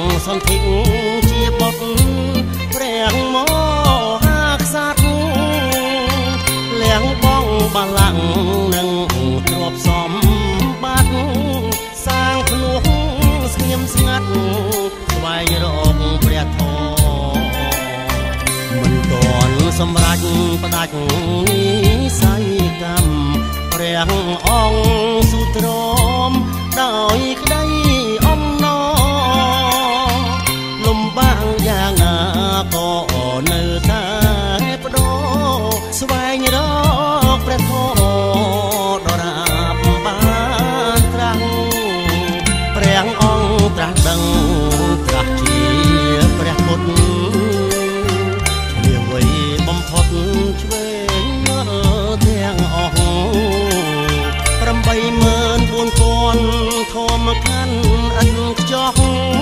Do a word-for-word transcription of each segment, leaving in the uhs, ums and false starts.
សន្ធិជាបុត្រព្រះមហាក្សត្រលៀងបងបល្ល័ង្កនឹងទ្រព្យសម្បត្តិសាងភ្នោះស្ងៀមស្ងាត់ស្វែងរកព្រះធម៌មិនទាន់សម្រេចផ្ដាច់និស័យកម្មព្រះអង្គសុទ្រាំដោយក្តីអំណរលំបាកយ៉ាងណាក៏នៅតែបដូរស្វែងរកព្រះធម៌ដរាបបានត្រាស់ព្រះអង្គត្រាស់ដឹងត្រាស់ជាព្រះពុទ្ធឆ្លៀវវៃបំផុតឆ្វេងមើលទាំងអស់ប្រាំបីម៉ឺនបួនពាន់ធម្មខណ្ឌអិនខ្ចោះ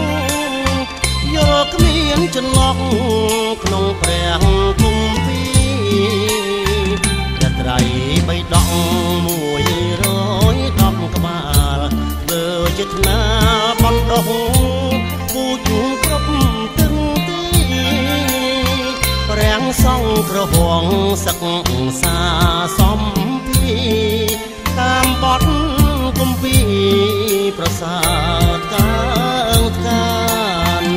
យកគ្មានចន្លោះក្នុងព្រះគម្ពីរត្រៃបៃដកមួយរយដប់ក្បាលធ្វើជាថ្នាបណ្ដុះពូជគ្រប់ទឹងទីព្រះសង្ឃក្រហងសឹកសាសំពីតាមបទគម្ពីរប្រសាទកាងកាន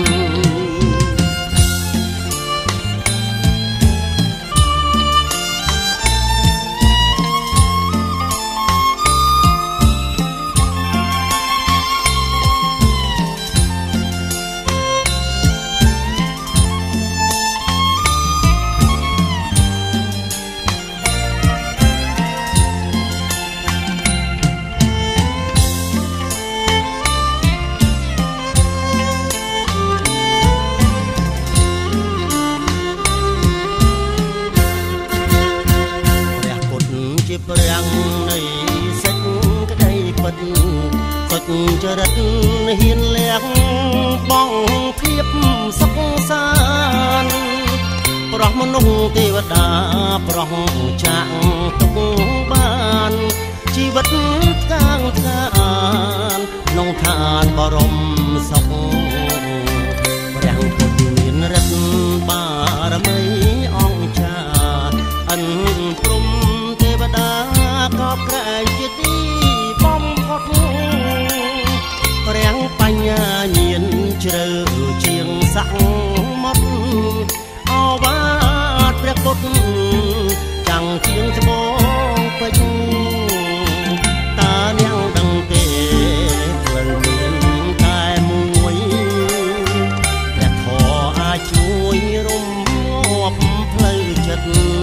ព្រះនៃសេចក្តីពិតសុចរិតហ៊ានលះបងភាពសុខសាន្តប្រោះមនុស្សទេវតាប្រោះចាក់ទុកបានជីវិតកាងកានក្នុងឋានបរមសុខព្រះពុទ្ធមានរិទ្ធបារមីអង្គចាអិនព្រំទេវតាក៏ក្រែងជាទីបំផុតព្រះបញ្ញាញាណជ្រៅជាងសក្មុតអវាទព្រះពុទ្ធចាំងជាងត្បូងពេជ្រតានាងដឹងទេផ្លូវមានតែមួយព្រះធម៌អាចជួយរំងាប់ផ្លូវចិត្ត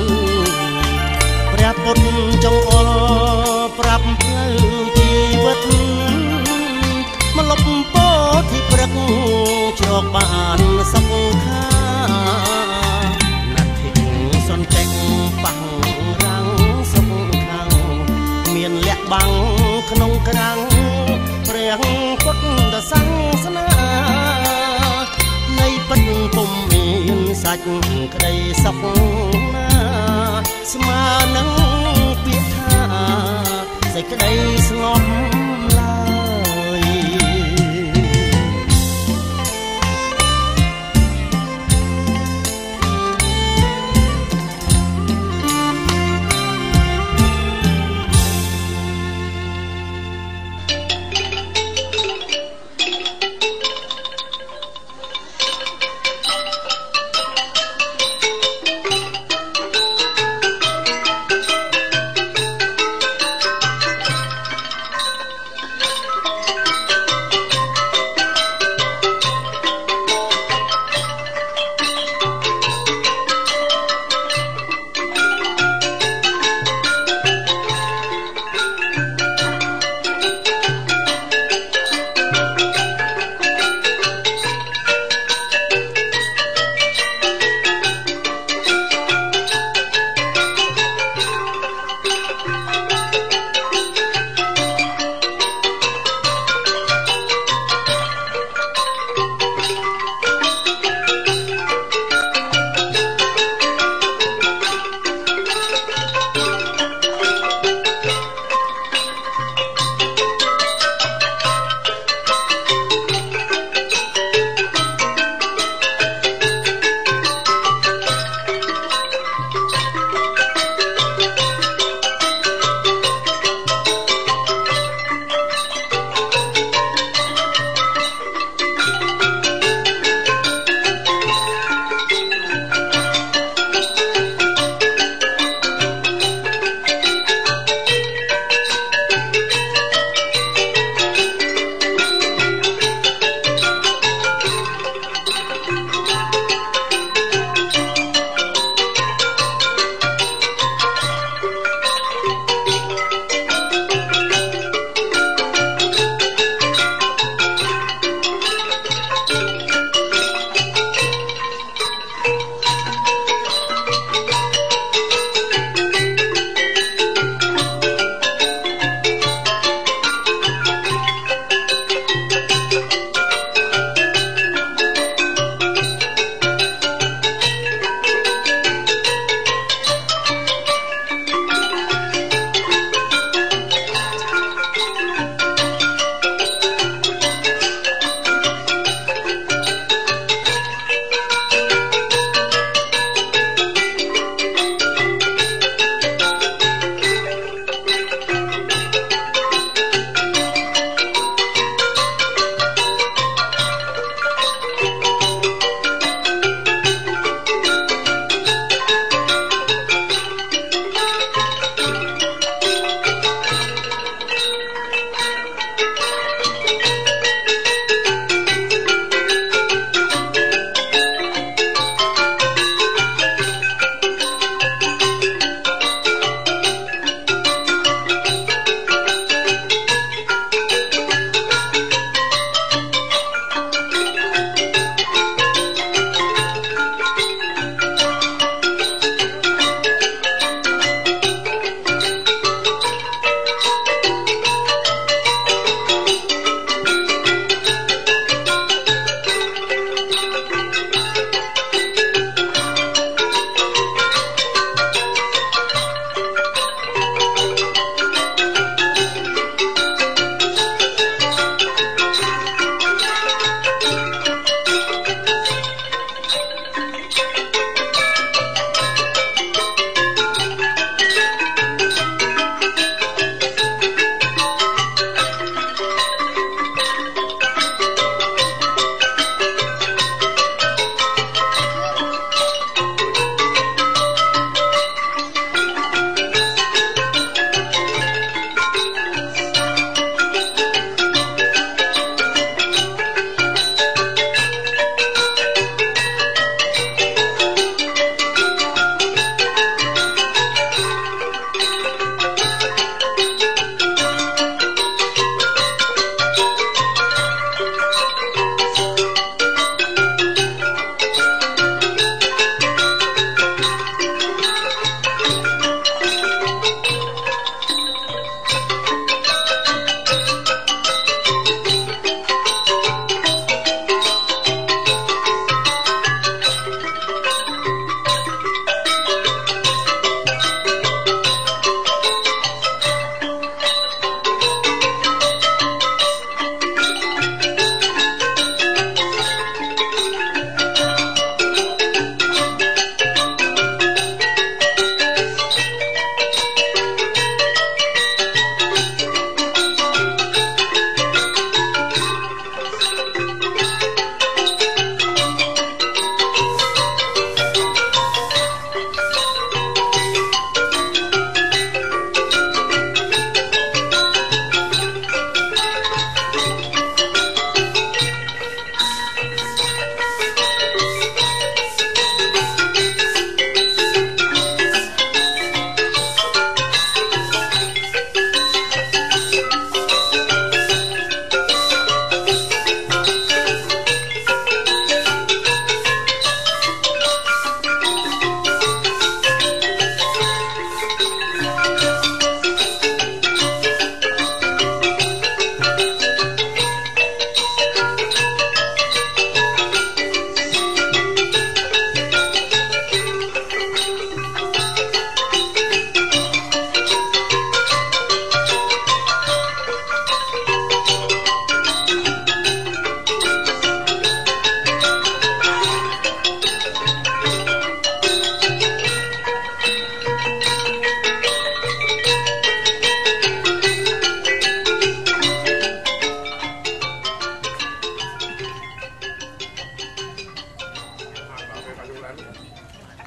ព្រះពុទ្ធចង្អុលប្រាប់ផ្លូវជីវិតមកលុបពោធិព្រឹកជ្រកបានសុខាណាត់ធិសន្តិបាំងរាំងសុខាមានលក្ខបាំងក្នុងក្រាំងព្រះពុទ្ធសាសនានៃពិតពុំមានសាច់ក្តីសុខណាស្មើនឹងពាក្យថាសេចក្តីស្ងប់ឡើយ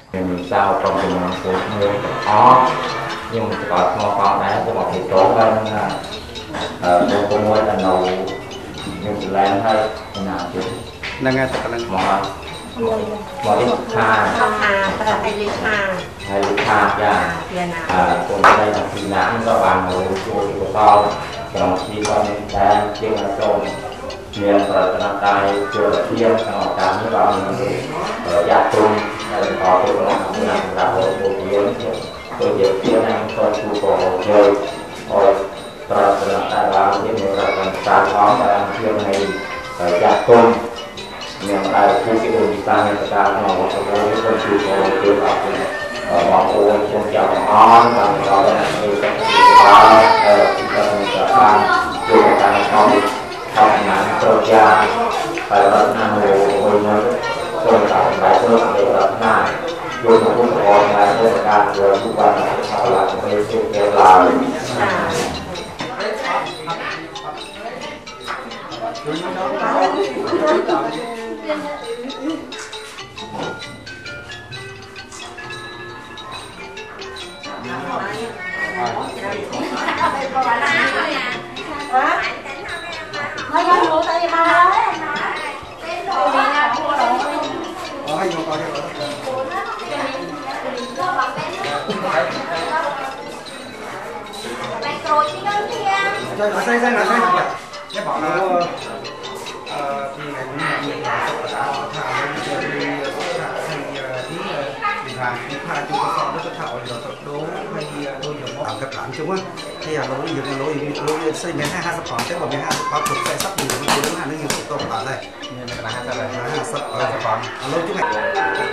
mình sao trong tình huống của người khó nhưng mà có một con đấy của một thì tốt hơn tôi cũng muốn là nấu nhưng làm thôi nào chứ năng nghe tất cả năng món món ít hà hà hay lý hà hay lý hà nha à còn đây là thịt nãm các bạn nấu chua chua to còn khi con đem chiên là trộn miền ở Tây Tây chưa là thiên còn cả những bạn ở gia trung hay có tôi là làm ra hồ hồ kiến tôi biết thiên anh tôi chịu cổ chơi rồi rồi là tại bạn những người là còn sáng khó và làm thiên này ở gia trung miền Tây khu cái đường ta người ta nó có số cái con chịu cổ chơi vào ở bọn cô không chào ngon và có cái này các bạn ở chúng ta làm chưa là ta không học ngắn sơ cha phải là năm hồ hồi mới tôi tạo lại tôi để tập này tôi cũng không có lại tôi cả rồi lúc ban đầu là tôi sẽ kêu là Mấy con ngủ tại vì mà nói có hay không có hay không chơi nó xây xây nó xây được cái bọn nó thì ngày cũng là mình đã thả lên chơi đi thả thành tí bình thường tí thả chúng ta còn rất thảo rồi tập đố hay đôi nhiều món các bạn chúng á thì là lối nhiều lối lối xây mấy hai hai sắp khoảng thế mà mấy hai sắp thuộc xây sắp nhiều những thứ là nó nhiều tổ bạn này nên là hai sắp này hai sắp ở sắp khoảng lối chúng này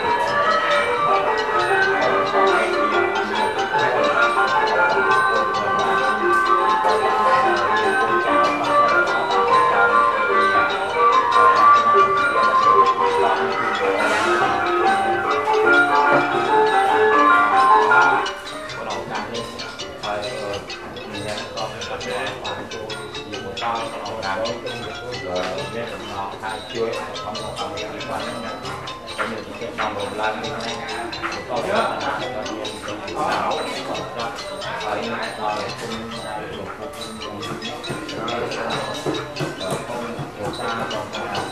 chưa không có không có liên quan đến có nhiều những cái phòng đồ lan như thế này có rất là có nhiều những cái não có ở những cái ở chung một cuộc không điều tra còn có là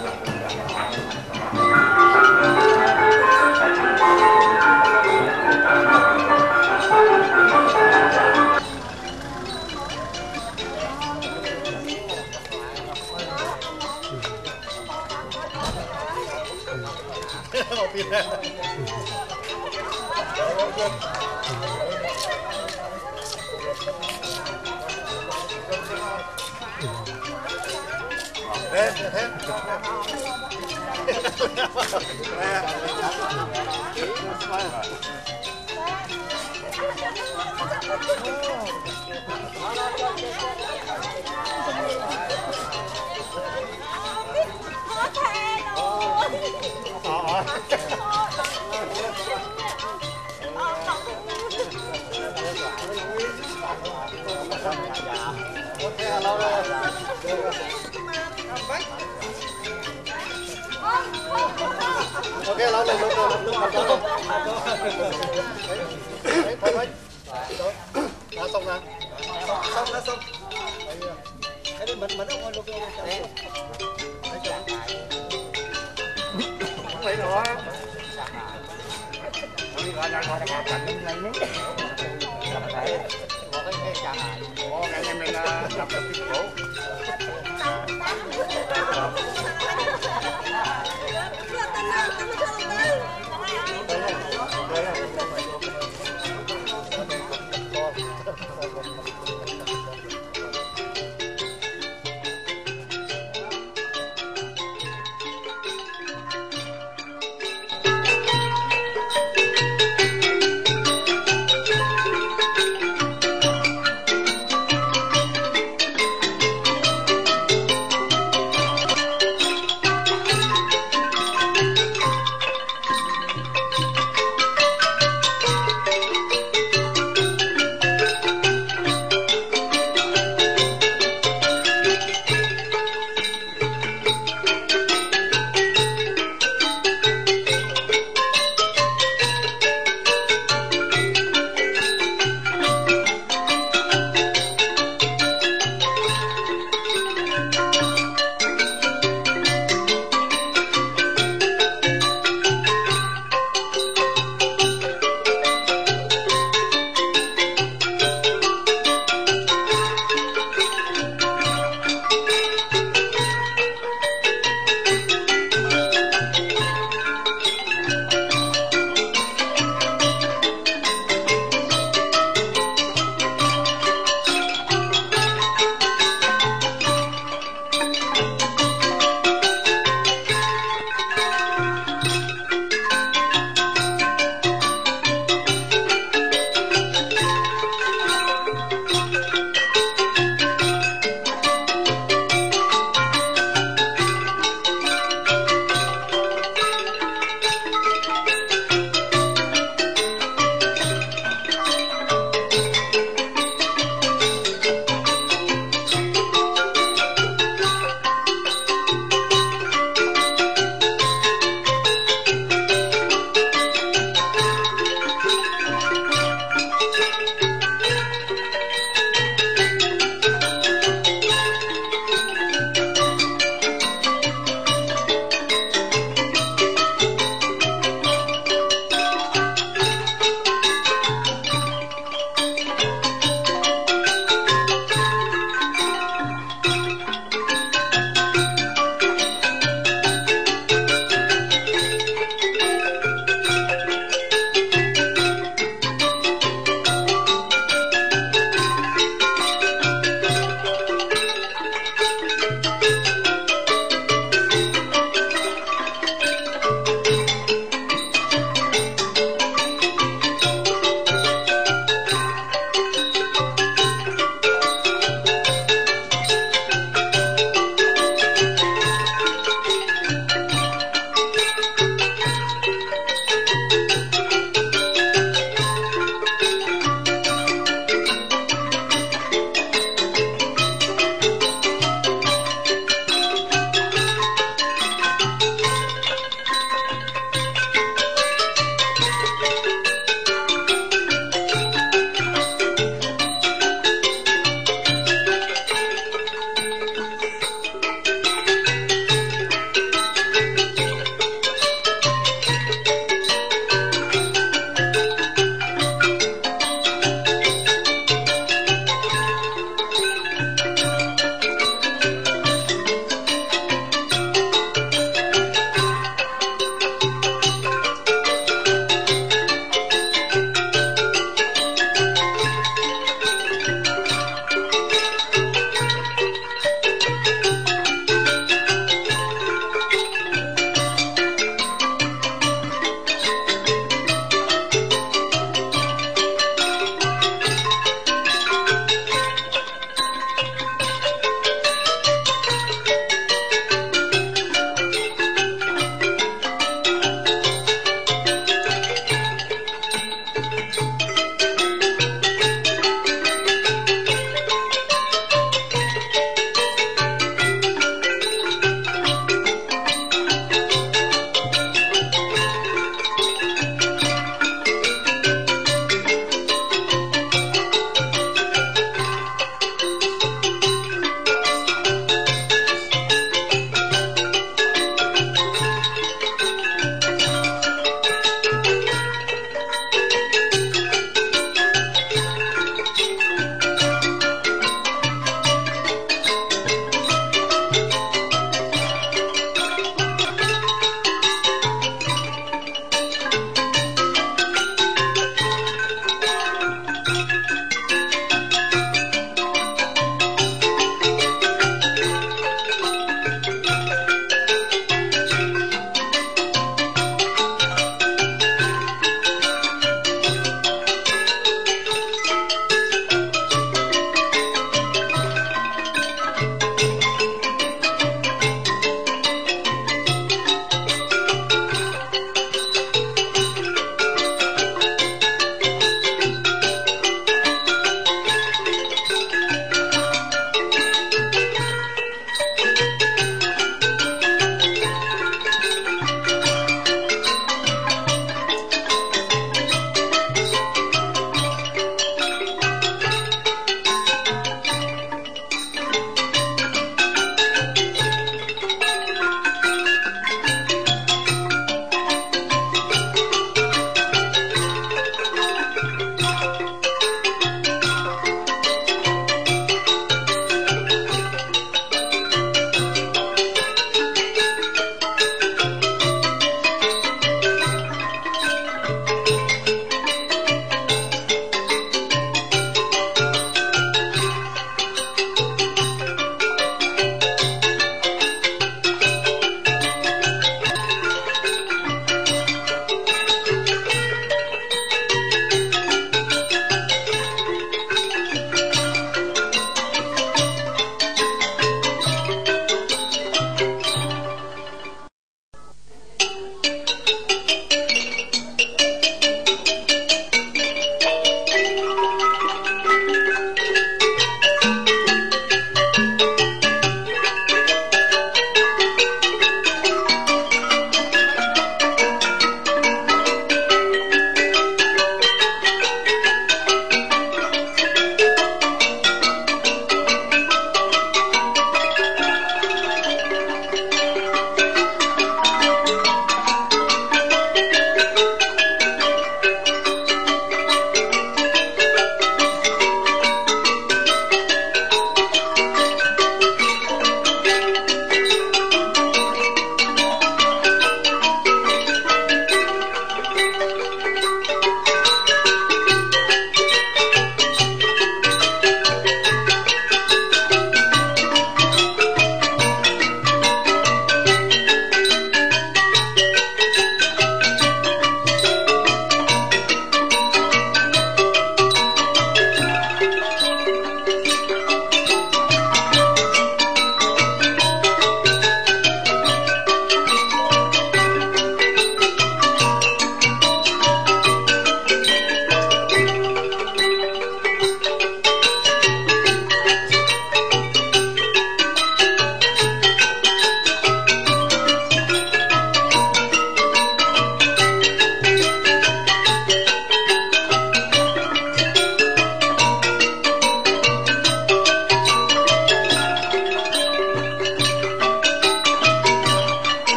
ok lo lên luôn luôn nó xong ra xong đã xong cái này mình mình không luôn luôn không phải nữa đi gọi ra gọi ra cảnh này nữa có cái này mình làm được cái cổ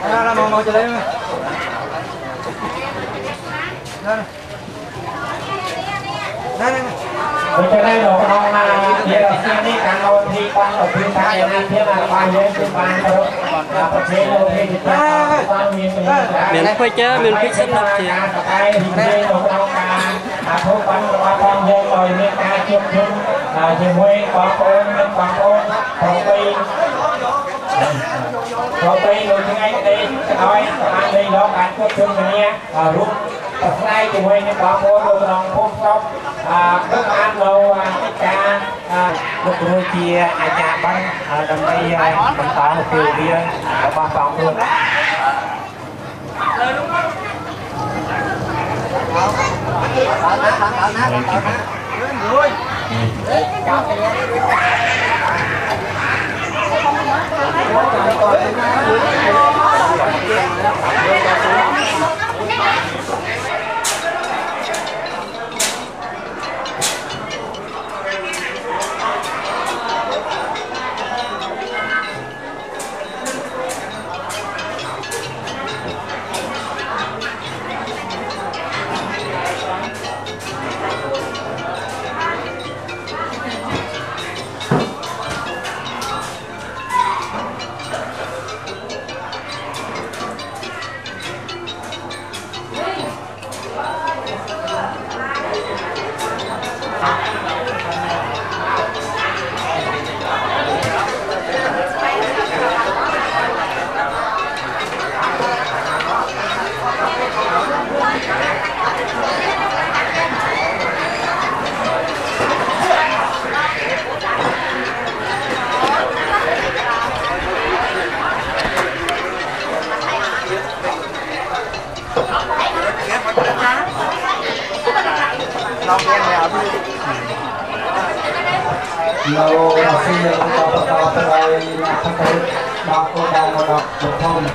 là mau mau chơi lên đây đây mình cho đây đồ con là hiện ở phía này càng lâu thì con ở phía trái ở bên phía là ba dưới phía ba thôi là có thể đâu thì chúng ta con miền miền quê chơi miền quê sinh lập thì cái thì đây đồ con là à thôi con ba con vô rồi miền ca chung chung là chỉ quê con con miền con con con quê con quê rồi như ngay đây nói bạn đây đó bạn chung chung này nha rút hôm nay thì quê những bà cô đồ đồng không xong các anh đâu tất cả lúc đôi chia ai nhà băng đầm đây mình tạo một kiểu bia ở ba phòng luôn lâu xin được cho các bạn từ đây là các cái đọc cô đang đọc được không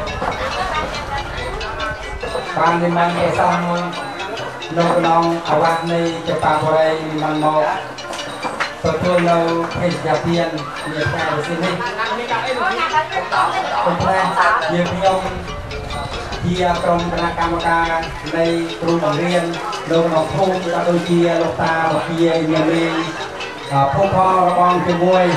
ban đêm mang nghe xong lâu nong ở bạn này cho ta vào đây mang một tôi thương lâu hay giả tiền nhiệt ca của xin đi tôi quen nhiều khi ông chia trong cana camera này tôi bằng riêng lâu nó không đã đôi chia lộc ta và chia nhiều người phong kho con cái môi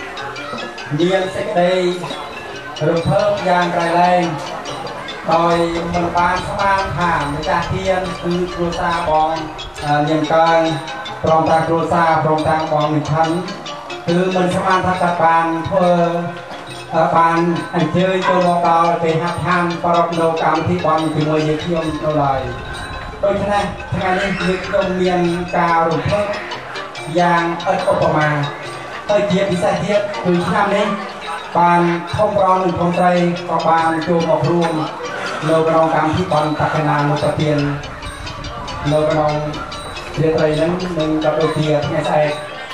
nhiên sẽ đây rồi thơm giang cài lên rồi mình ban ban thảm với cha thiên từ cua sa bong niềm cơn from ta cua sa from ta bong mình thân từ mình sẽ ban thắt các bạn thơ bạn anh chơi cho nó cao để hát than và đọc đầu cảm thì bọn thì mời giới thiệu nó lời đôi thế này thế này việc đồng miền cao rồi thơm yang ớt ốp mà hơi chiết đi xe thiết từ năm đến bàn thông con đừng thông tây có bàn chùm một ruộng lô cái nòng cam thì còn tạc cái nào một tờ tiền lô cái nòng tiền tây nâng nâng gặp đôi tiền nghe say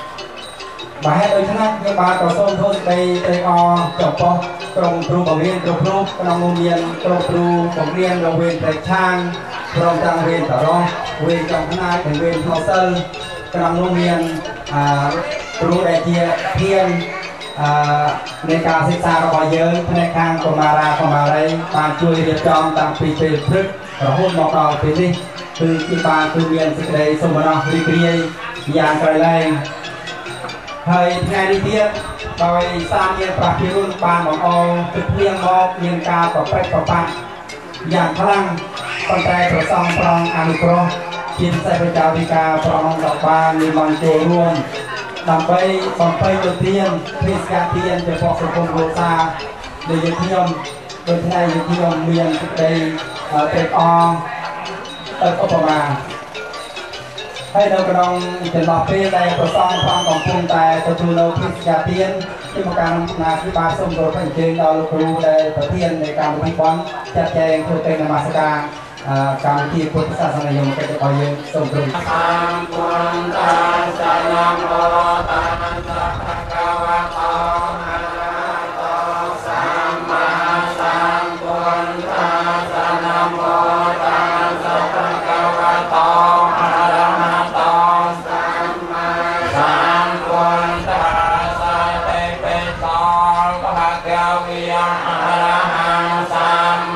bà hết đôi thế này nhưng bà có xôn thôi đây đây o chọc po trồng tru bảo viên trồng tru cái nòng ngôn miền trồng tru bảo viên trồng viên tây trang trồng trang viên tỏ ro viên trồng thế này thành viên thọ sơn cái nòng ngôn miền tru đại chia thiênในการศึกษาเราเยอะในทางกรมาราของเราได้การช่วยเรียนจอมตามปีเป็นทึกเราพูดบอกเราเป็นที่คือที่ปานคือเรียนสิ่งใดสมบูรณ์รีบเรียนอย่างไกลแรงเฮ้ยงานนี้เทียบโดยสร้างเรียนปรับพิรุณปานของเราจุดเรียงบอกเรียนการต่อไปต่อไปอย่างพลังปัจจัยตรวจสอบปรองอนุกรมจิตใจประจาวิกาปรองต่อไปมีมันโจรวมทำไปทำไปตัวเทียนพิสการเทียนจะพอสุขมโรซาโดยยังที่ยมโดยที่ไหนยังที่ยมเมียนทุกใดเตะอองเติร์ก็ประมาณให้เรากระดองจะหลอกเพื่อใดประสองความของภูมิแต่ตัวชูเราพิสการเทียนที่มาการนาที่บาสมโดยพระเจ้าเราครูได้ประเทียนในการพิบอลจัดแจงเพื่อเป็นนมัสการการที่พุทธศาสนายังเป็นต่อยังส่งตรงสัมพุทธัสสะนะโมตัสสะภะคะวะโตอะระหะโตสัมมาสัมพุทธัสสะนะโมตัสสะภะคะวะโตอะระหะโตสัมมาสัมพุทธัสสะเตปิโตภะคะวิยะอะระหังสัม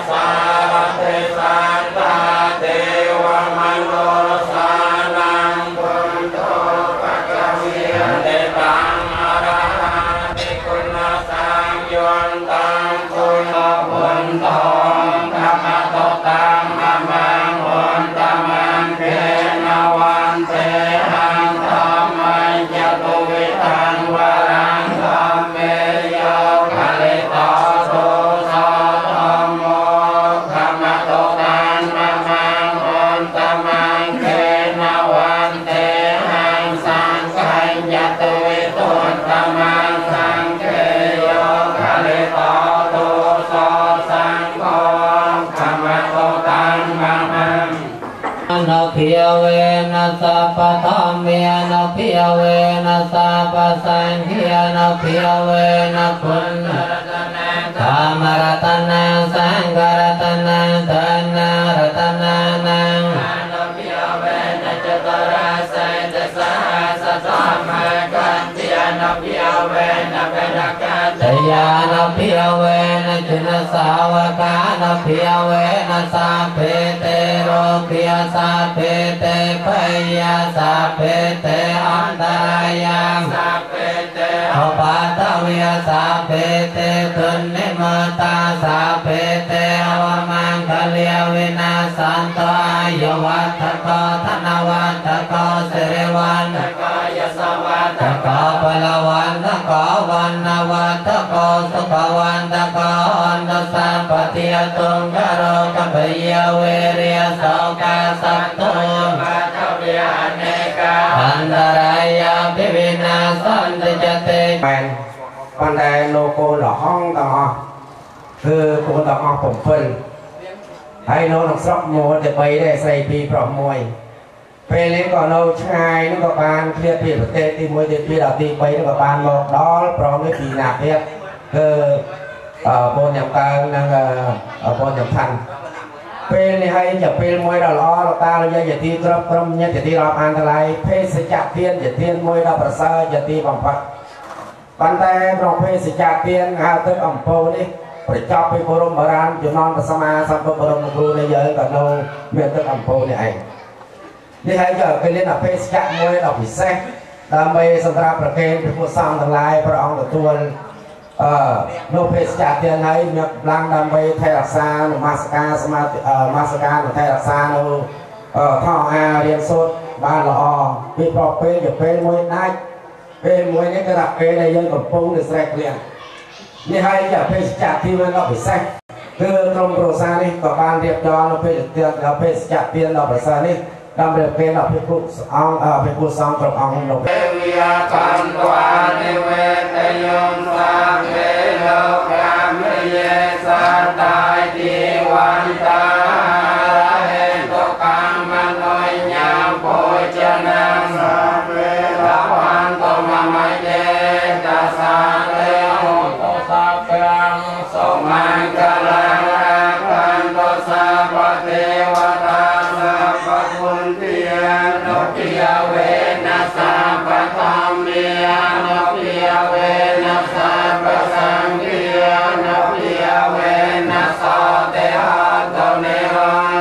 สารเทสันตาเทวมโนสานังพุทโธปัจจเวียเตตังอรหันติคุณสังยนตังคุณพุทโธธรรมโตตังอมังหุนตมังเกณวันเตหังธรรมัญญตุวิทังวรังธรรมเมโยคาลิโตโสโสธรรมโมธรรมโตตังอมังหุนตมังเกณวันเตหังสังฆัญญตุวิตุตตมังสังเกโยคาลิโตโตโสสังโฆธรรมโตตังอมังนพิยเวนัสสะปะธรรมเมนพิยเวนัสสะปะสังฆยนพิยเวนะคุณรัตนังธรรมรัตนังสังฆรัตนังธนะรัตนานังนพิยเวนะจตราสัยตสหัสสะมะกันติยนพิยเวนะเวนะกันติยานพิยเวนะจุนสาวกานพิยเวนะสัพเพเตโรคิยสัพเพเตพยาสัพเพเตอันตรายังสัพเพเตอุปัฏฐวิยสัพเพเตทุนนิมตาสัพเพเตอวมังคเลียวินาสันโตอายุวัฏโกธนวัฏโกสิริวันโกยสวัฏโกพลวันโกวันนวัฏโกสุขวันโกอันตสัพพติยตุงกโรกัปยเวริยโสกาสัตตุปัฏฐวิยเนกาอันตรายาภิวินาสันติจเตแปนปันไดโลโกหล่อห้องต่อคือโกต่อผมเพิ่นให้โน้ตสอบโมจะไปได้ใส่ปีปลอกมวยเพลงก่อนเราชายนึกว่าบานเคลียร์ปีประเทศที่มวยจะปีดาวตีไปนึกว่าบานหมดดอลพร้อมด้วยปีหนักเนี่ยคือโบนอย่างกลางนั่งโบนอย่างทันเป็นนี่ให้จะเป็นมวยเราล้อเราตาเราอย่าตีกระพรมเนี่ยจะตีเราอันตรายเพศสจักเทียนจะเทียนมวยเราประเสริฐจะตีบังคับปันแต่เราเพศสจักเทียนหาตึกอ่ำโพนี่ประจับไปบรมบารานจุนอนสมาสัมปบรมครูในเยอะกับเราเมียนตึกอ่ำโพนี่ไอ้นี่ให้จะไปเล่นเพศสจักมวยเราพิเศษตามไปสำหรับประเคนเป็นผู้สร้างทั้งหลายพระองค์ตัวโนเพศจัดเทียนให้มีพลังดำไปไทยรักษาหนุ่มมาสกาสมามาสกาหนุ่มไทยรักษาหนุ่มท่ออาเรียนสุดบ้านละอมีปลอกเปย์อย่าเปย์มวยได้เปย์มวยนี้กระดับเปย์ในยันกับปุ้งหรือแสกเลียนนี่ให้จะเพศจัดที่มันเราไปแสกคือกรมโปรซานี่กับการเรียบร้อยเราเพศเตียนเราเพศจัดเตียนเราไปซานี่ดำเนินเป็นเราเป็นผู้อ่างเป็นผู้สร้างกรมอ่างเราเป็นวิยาคันตวานิเวศยมสังเกโลกามเยสัตตายดีวันตาเห็นตุกังมโนญาโพจนังสัพเพละวันตุมะมะเยตัสสะเลหุตุสัพพังสมังกลังอาคันตุสัพพเทวตาสัพพพุทธิยานพิยเวนัสสะปะธรรมเมนพิยเวนัสสะปะสังฆยานพิยเวนัสสะเตหัตโตเนรัง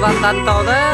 ban tan to thế.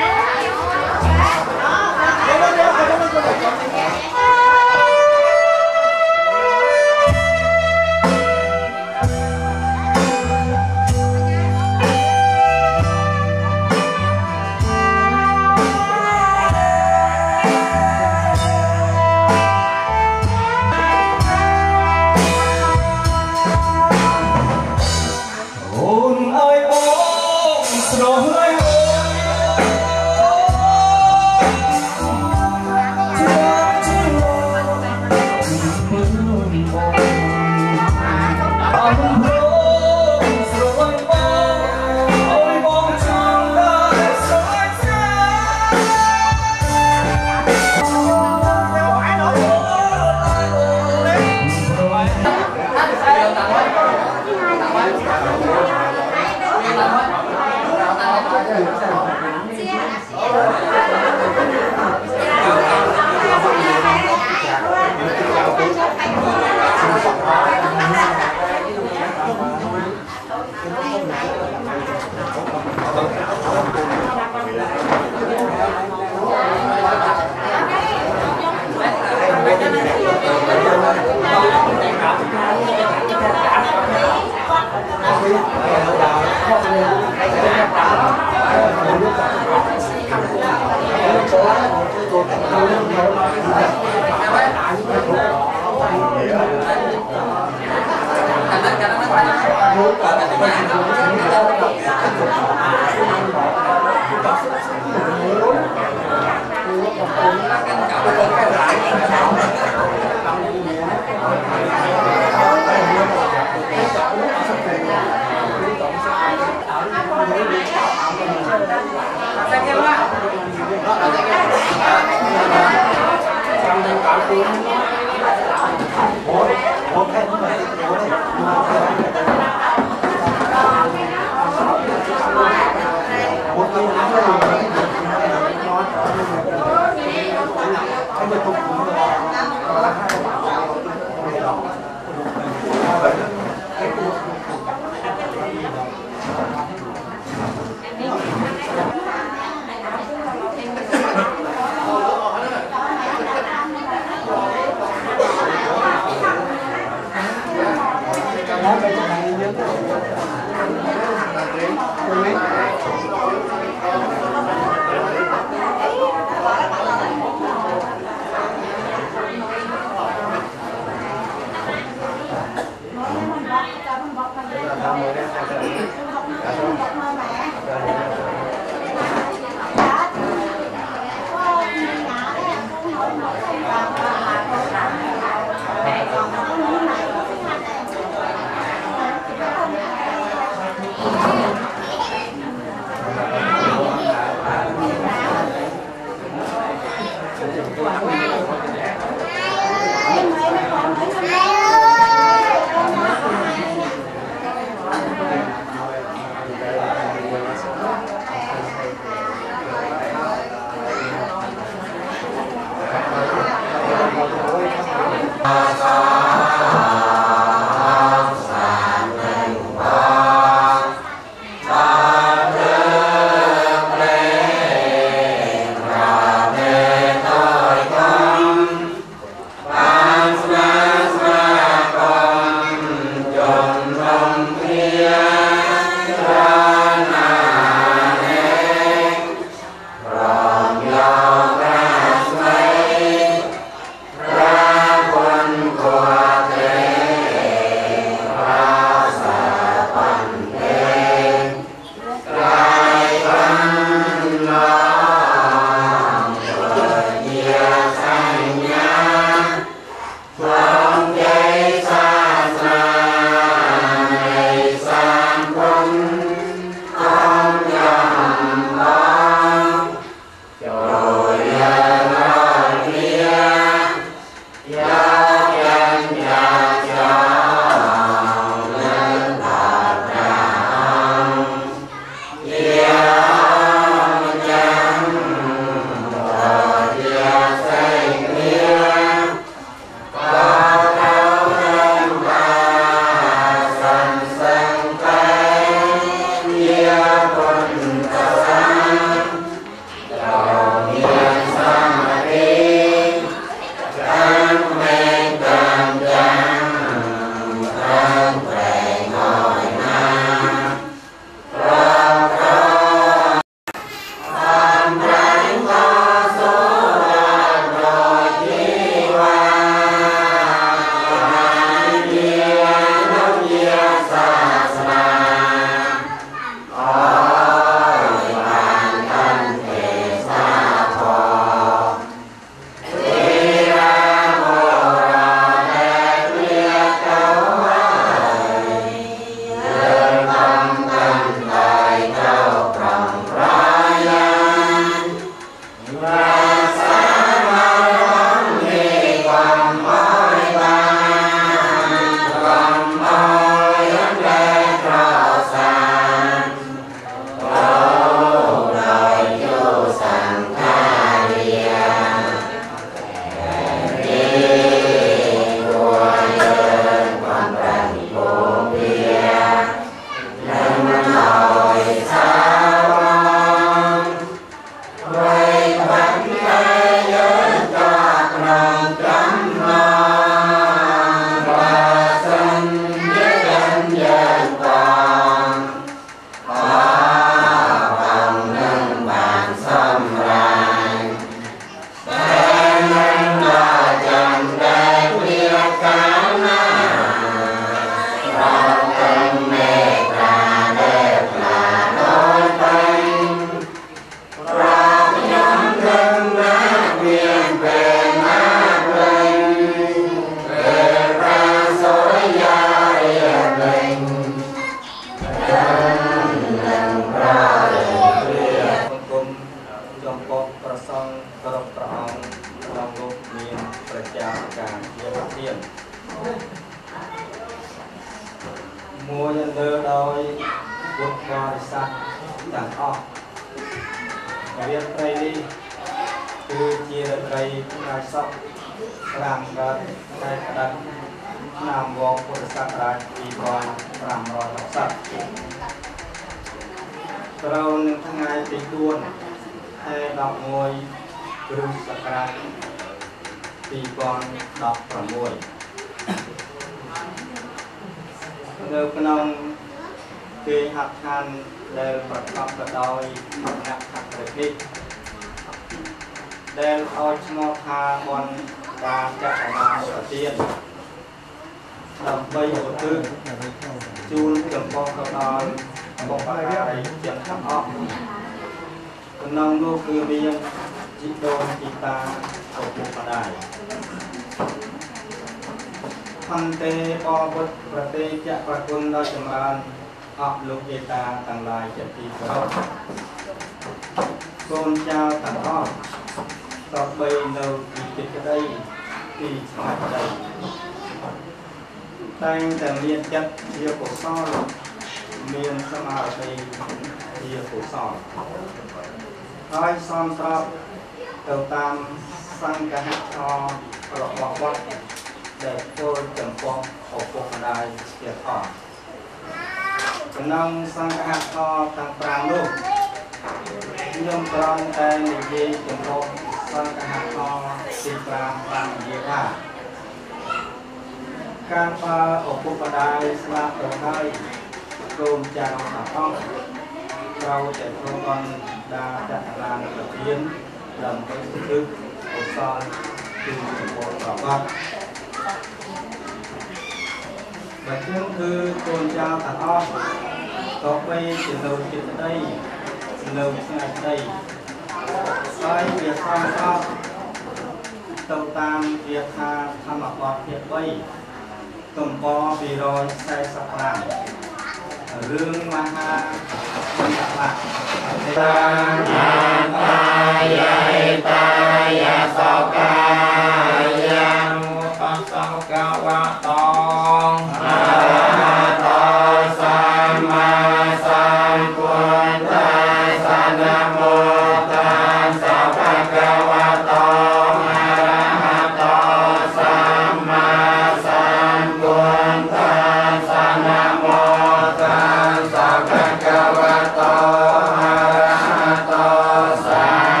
Sampurasun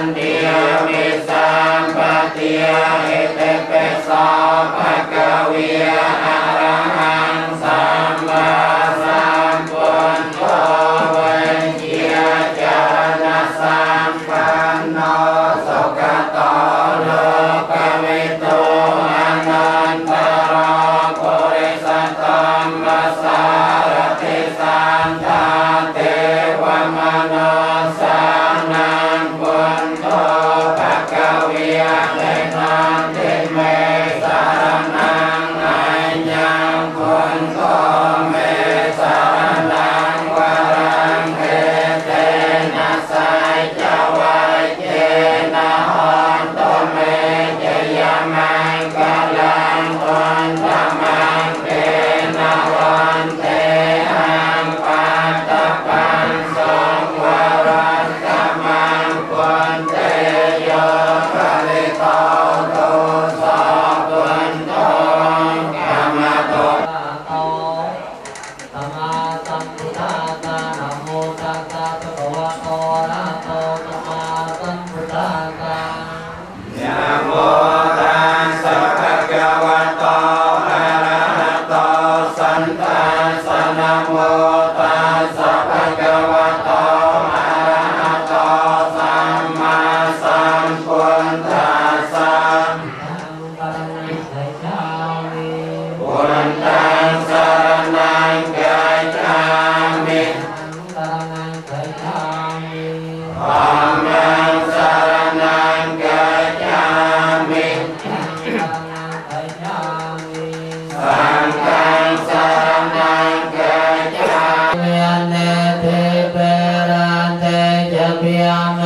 ติยมิสัมปติยเอเตเปสาภะคะวิยะอะระหังสัมมาสัมพุทโธเวนเจียจารณสัมปันโนสุขโตโลกวิทูอนันตรโกริสัตตัมมัสสารติสันทาเทวมโนสังนังพุทโธภะคะวิยะเตนะเตเมสารนังอัญญังพุทโธเมสารนังวรังเอเตนะสัจจวัยเจนะหันโตเมเจยมังกะลังอันธมังเตนะวันเตหังปัตตปันสงวรันตมังปุณเตโยภริโตโตสะปุณโตกรรมโตสัมมาสัมพุทธัสสะนะโมตัสสะภะคะวะโตอะระหะโตสัมมาสัมพุทธัสสะนะโมตัสสะภะคะวะโตอะระหะโตสัมมาสัมนะโมตัสสะภะคะวะโตอะระหะโตสัมมาสัมพุทธัสสะ พุทธังสรณังกัจฉามิธัมมังสรณังกัจฉามิสังฆังสรณังกัจฉามิเนเทเปรันเตจะเปียเม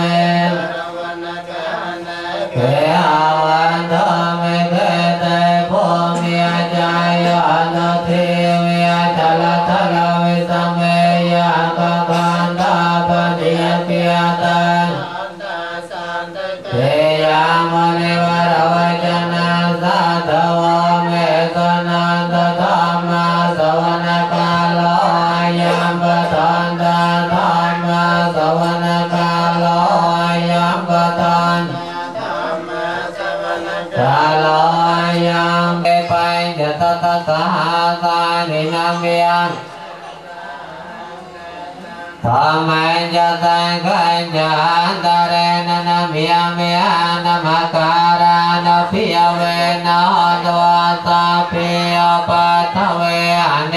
เกอาวันธรรมเกเตโพมิอาจายานเทวิอาจลทลวิสเมยะกะกันตาปฏิยปิยตังเทยามณิวรวจนะสัทวเมกนันตธรรมสวนกาโลยัมปทันตธรรมสวนกาโลยัมปทันกาโลยัมเปไปจะตตะสหาสานินามิยังธรรมัญญสังฆัญญาอันตะเรนะนะมิยมิยานะมะการานะพิยเวนะหะตวะสะพิยปัทถเวอเน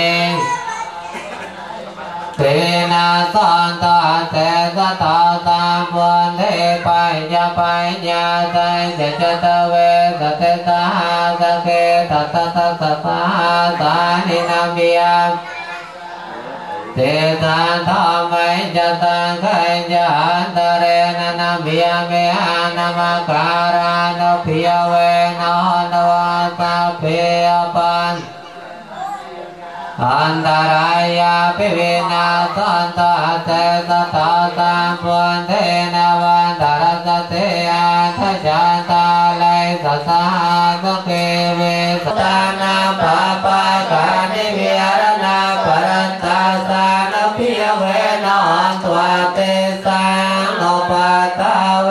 เตนะสันตะเตสะตะสัมพุทเทปัญญาปัญญาสังเจจตเวสะเตสะหะสะเกตัสสะตัสสะสะหะสานินามิยัง เตตันธรรมัญญสังฆัญญาอันตะเรนะนะมิยเมอะนะมะการานะพิยเวนะหะตวะสะพิยปันอันตรายาปิวินาสันตะเตสะตะสัมพุทเทนะวันตรัสเตอันทจันตาไลสัสสะสะเกเวสตานาปะปะกานิวิหารณาปรันตาสานะพิยเวนะอันตวะเตสังโนปัตตะเว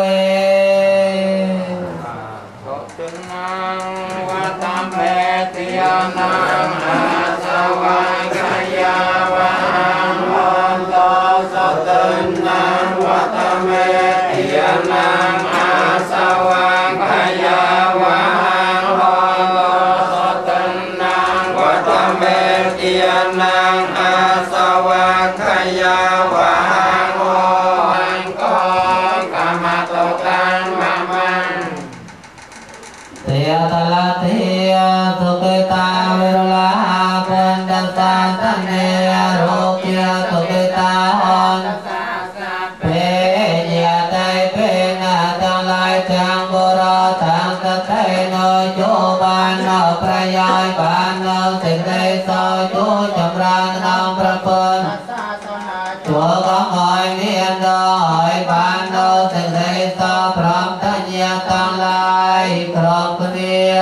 จุนังวัตตัมเมติยานังอาสวังกายาวะหังวันโตสัตตันนังวัตตัมเมติยานังอาสวังกายาวะหังวันโตสัตตันนังวัตตัมเมติยานังอาสวังกายาวะหังวันโตกรรมตตังมะมังเตียตละเทียสุขิตาวิรุลาปัญจสัตตเนโรเกียสุขิตาหอนเปญญาไตเปนาตังไลจังบุรตังตะไคโนโยบานโนประยายบานโนสิงได้สอยจูจำรานนามประเปินตัวก็หอยเนียนดอยบานโนสิงได้สอพร้อมทัญญาตังไลครอบเนีย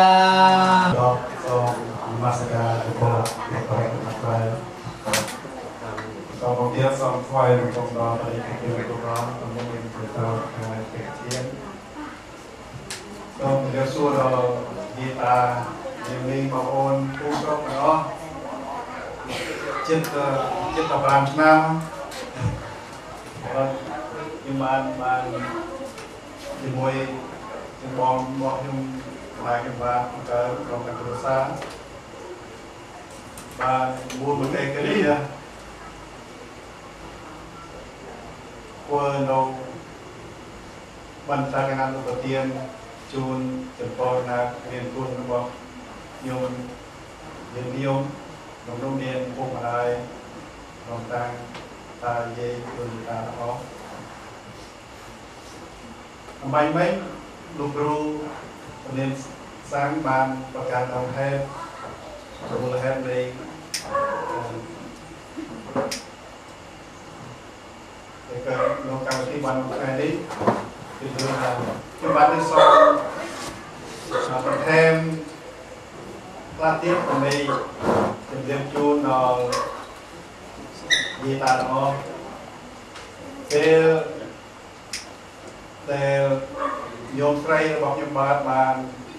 Masakan untuk korek masakan. Kemudian sampai untuk dari kecil untuk orang kemudian kita kecil ួរនិយាយតាយើងមានបងប្អូនពូប្រុសទាំងអស់ចិត្តចិត្តប្រាំឆ្នាំខ្ញុំបានបានជាមួយជំបងរបស់ខ្ញុំមកខ្ញុំបានកើតក្នុងកន្ទ្រសាបានមួយប្រទេសកូរ៉េធ្វើនៅបន្តការអនុប្រទានជូនចំពោះណាមានគុណរបស់ញោមយើងញោមក្នុងនោះមានពុកម្ដាយក្នុងតាំងតាយាយគុណតាអស់អំបញ្ញមិញលោកគ្រូមានសាងបានប្រកាសអង្គហេតុមូលហេតុនៃតែក៏ក្នុងកម្មវិធីបានថ្ងៃនេះគឺរឿងថាខ្ញុំបានទៅសូមបន្ថែមខ្លះទៀតដើម្បីជំរាបជូនដល់យាយតាទាំងអស់ពេលដែលយោមស្រីរបស់ខ្ញុំបាទបាន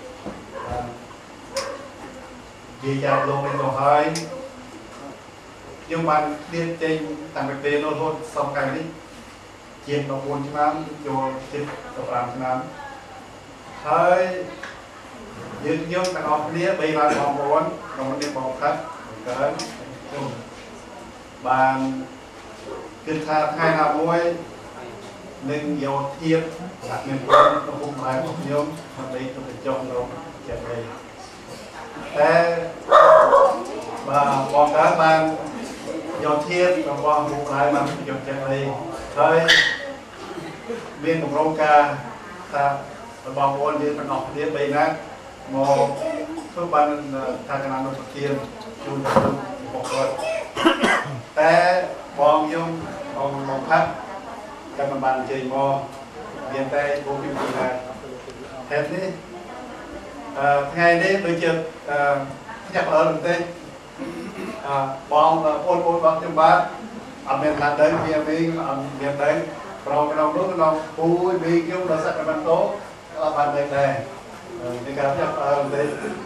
និយាយយ៉ាងលោកនេះទៅហើយខ្ញុំបានរៀនចេញតាំងពីពេលនោះរហូតសពថ្ងៃនេះជាងដប់បួនឆ្នាំចូលជិតដប់ប្រាំឆ្នាំហើយយើងយើងទាំងអស់គ្នាបីបានបងប្អូនក្នុងនេះបងខាត់កើតខ្ញុំបានគិតថាថ្ងៃណាមួយនឹងយកធៀបដាក់មានគុណក្នុងពុកម៉ែរបស់ខ្ញុំដើម្បីទៅចុះនៅចិត្តនេះតែបាទបងកើតបានយកធៀបរបស់ពុកម៉ែបានយកចិត្តនេះហើយមានកម្រងការថាបងប្អូនយើងទាំងអស់គ្នាបីណាមកធ្វើបានថាកណាននៅប្រធានជូនទៅបុគ្គលតែបងខ្ញុំបងមកផាត់តែមិនបានជ័យមកមានតែពួកខ្ញុំទីណាហេតុនេះអឺថ្ងៃនេះដូចជាអឺផ្ទះអើបន្តិចអឺបងប្អូនបងបងខ្ញុំបាទអត់មានថាដឹងវាវិញអត់មានដឹងប្រងក្នុងនោះក្នុងពូវិញខ្ញុំដល់សក្តិបន្ទោអត់បានដឹងដែរในการที่เราได้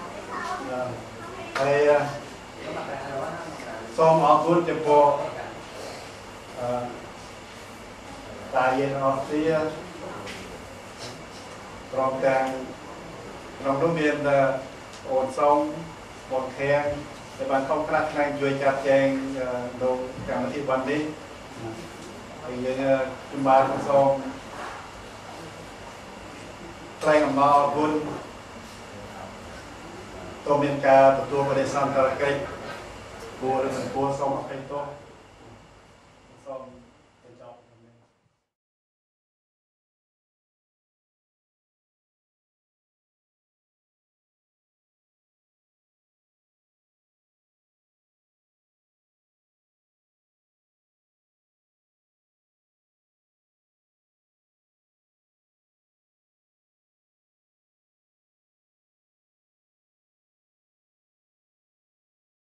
ไปซ้อมออกคุณจะพอตายเย็นออกเสียพร้อมกันเราต้องเรียนโอนซ้อมบทแข่งในบ้านเขาคณะนายช่วยจัดแจงโดยการมาที่วันนี้อย่างเงี้ยจุ่มบานซ้อมใกล้กับมาคุณตัวเมียนกาตัวประเดี๋ยวสันตะเกียบบัวหรือสันบัวสองเป็นตัว